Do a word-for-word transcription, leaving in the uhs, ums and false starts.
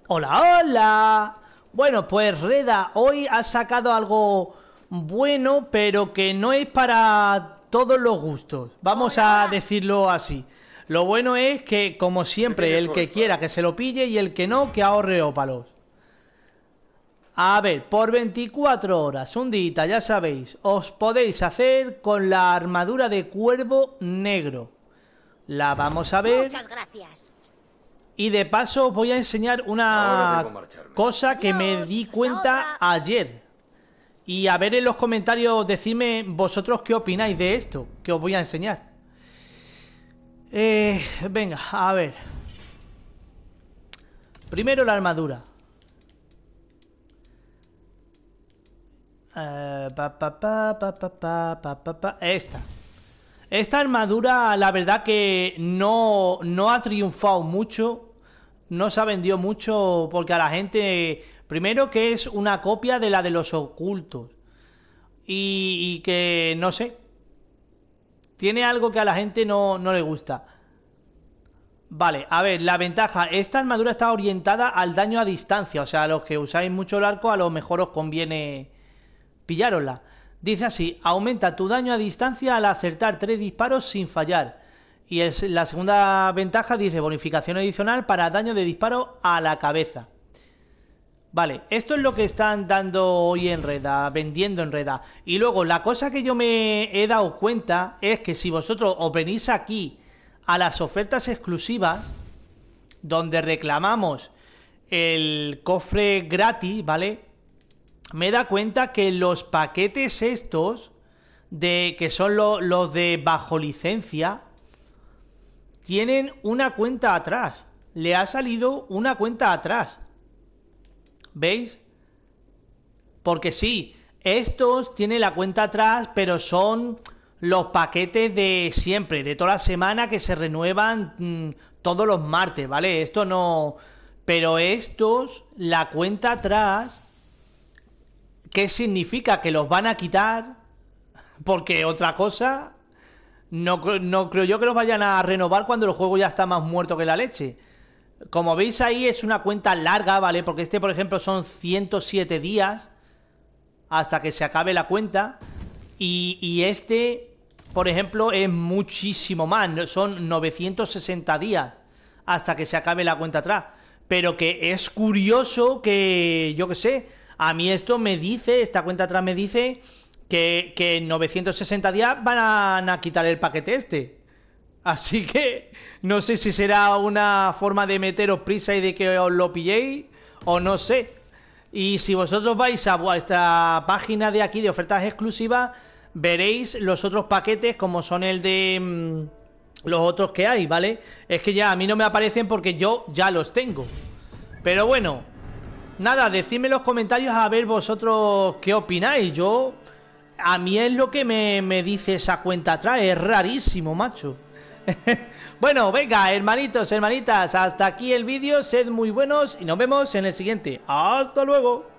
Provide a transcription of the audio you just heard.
Hola, hola. Bueno, pues Reda, hoy has sacado algo bueno, pero que no es para todos los gustos. Vamos Hola, a hola. decirlo así. Lo bueno es que, como ¿Qué siempre, tienes el hoy que para quiera que mí? se lo pille y el que no, que ahorre ópalos. A ver, por veinticuatro horas, un día, ya sabéis, os podéis hacer con la armadura de cuervo negro. La vamos a ver. Muchas gracias. Y de paso os voy a enseñar Ahora debo una marcharme. cosa que me Adiós. di Hasta cuenta otra. ayer. Y a ver en los comentarios, decidme vosotros qué opináis de esto que os voy a enseñar. Eh, venga, a ver. Primero la armadura. Eh, pa, pa, pa, pa, pa, pa, pa, pa, pa. Esta. Esta armadura, la verdad que no, no ha triunfado mucho. No se ha vendido mucho porque a la gente... Primero que es una copia de la de los ocultos. Y, y que, no sé, tiene algo que a la gente no, no le gusta. Vale, a ver, la ventaja. Esta armadura está orientada al daño a distancia. O sea, a los que usáis mucho el arco, a lo mejor os conviene pillárosla. Dice así: aumenta tu daño a distancia al acertar tres disparos sin fallar. Y es, la segunda ventaja dice bonificación adicional para daño de disparo a la cabeza. Vale, esto es lo que están dando hoy en Reda, vendiendo en Reda. Y luego, la cosa que yo me he dado cuenta es que si vosotros os venís aquí a las ofertas exclusivas, donde reclamamos el cofre gratis, ¿vale? Me da cuenta que los paquetes estos, de que son lo, los de bajo licencia, tienen una cuenta atrás. Le ha salido una cuenta atrás. ¿Veis? Porque sí, estos tienen la cuenta atrás, pero son los paquetes de siempre, de toda la semana, que se renuevan mmm, todos los martes, ¿vale? Esto no... Pero estos, la cuenta atrás, ¿qué significa? Que los van a quitar, porque otra cosa... No, no creo yo que los vayan a renovar cuando el juego ya está más muerto que la leche. Como veis ahí es una cuenta larga, ¿vale? Porque este, por ejemplo, son ciento siete días hasta que se acabe la cuenta. Y, y este, por ejemplo, es muchísimo más. Son novecientos sesenta días hasta que se acabe la cuenta atrás. Pero que es curioso que, yo qué sé, a mí esto me dice, esta cuenta atrás me dice que, que en novecientos sesenta días van a, a quitar el paquete este. Así que no sé si será una forma de meteros prisa y de que os lo pilléis, o no sé. Y si vosotros vais a vuestra página de aquí de ofertas exclusivas, veréis los otros paquetes como son el de mmm, los otros que hay, ¿vale? Es que ya a mí no me aparecen porque yo ya los tengo. Pero bueno, nada, decidme en los comentarios a ver vosotros qué opináis. Yo, a mí es lo que me, me dice esa cuenta atrás, es rarísimo, macho. Bueno, venga, hermanitos, hermanitas, hasta aquí el vídeo, sed muy buenos y nos vemos en el siguiente. Hasta luego.